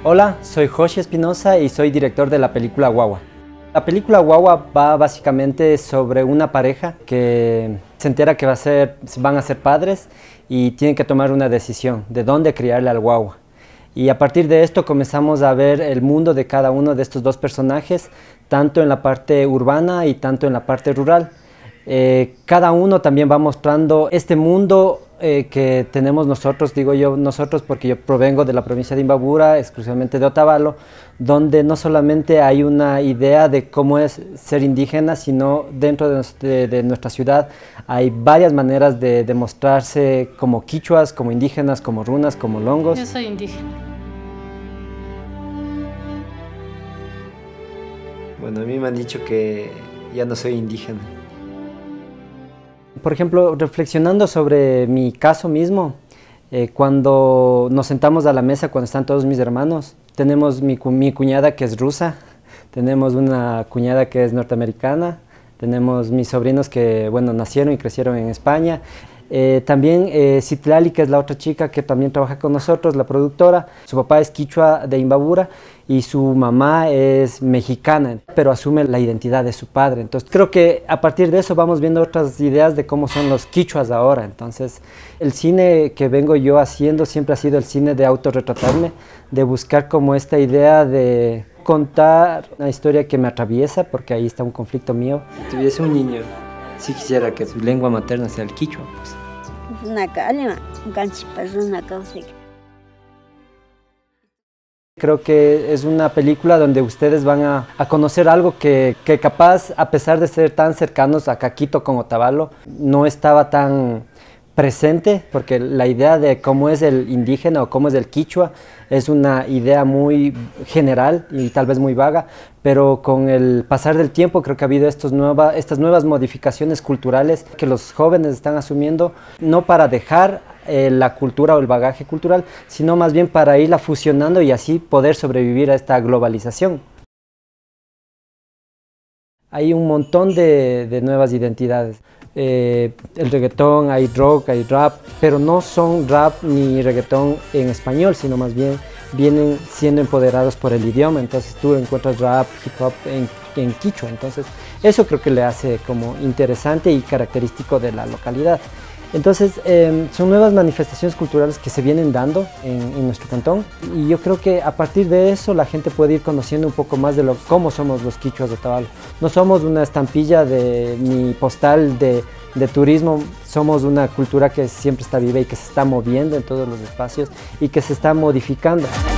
Hola, soy Joshi Espinosa y soy director de la película Guagua. La película Guagua va básicamente sobre una pareja que se entera que van a ser padres y tienen que tomar una decisión de dónde criarle al guagua. Y a partir de esto comenzamos a ver el mundo de cada uno de estos dos personajes, tanto en la parte urbana y tanto en la parte rural. Cada uno también va mostrando este mundo que tenemos nosotros, digo yo nosotros porque yo provengo de la provincia de Imbabura, exclusivamente de Otavalo, donde no solamente hay una idea de cómo es ser indígena, sino dentro de nuestra ciudad hay varias maneras de demostrarse como quichuas, como indígenas, como runas, como longos. Yo soy indígena. Bueno, a mí me han dicho que ya no soy indígena. Por ejemplo, reflexionando sobre mi caso mismo, cuando nos sentamos a la mesa, cuando están todos mis hermanos, tenemos mi cuñada que es rusa, tenemos una cuñada que es norteamericana, tenemos mis sobrinos que, bueno, nacieron y crecieron en España. También Citlali, que es la otra chica que también trabaja con nosotros, la productora. Su papá es quichua de Imbabura y su mamá es mexicana, pero asume la identidad de su padre. Entonces creo que a partir de eso vamos viendo otras ideas de cómo son los quichuas ahora. Entonces el cine que vengo yo haciendo siempre ha sido el cine de autorretratarme, de buscar como esta idea de contar una historia que me atraviesa, porque ahí está un conflicto mío. Si tuviese un niño, sí quisiera que su lengua materna sea el quichua, pues. Creo que es una película donde ustedes van a conocer algo que capaz, a pesar de ser tan cercanos a Quito con Otavalo, no estaba tan presente, porque la idea de cómo es el indígena o cómo es el quichua es una idea muy general y tal vez muy vaga, pero con el pasar del tiempo creo que ha habido estas nuevas modificaciones culturales que los jóvenes están asumiendo, no para dejar la cultura o el bagaje cultural, sino más bien para irla fusionando y así poder sobrevivir a esta globalización. Hay un montón de nuevas identidades. El reggaetón, hay rock, hay rap, pero no son rap ni reggaetón en español, sino más bien vienen siendo empoderados por el idioma. Entonces tú encuentras rap, hip hop en quichua. Entonces eso creo que le hace como interesante y característico de la localidad. Entonces son nuevas manifestaciones culturales que se vienen dando en nuestro cantón y yo creo que a partir de eso la gente puede ir conociendo un poco más de cómo somos los quichuas de Otavalo. No somos una estampilla ni postal de turismo, somos una cultura que siempre está viva y que se está moviendo en todos los espacios y que se está modificando.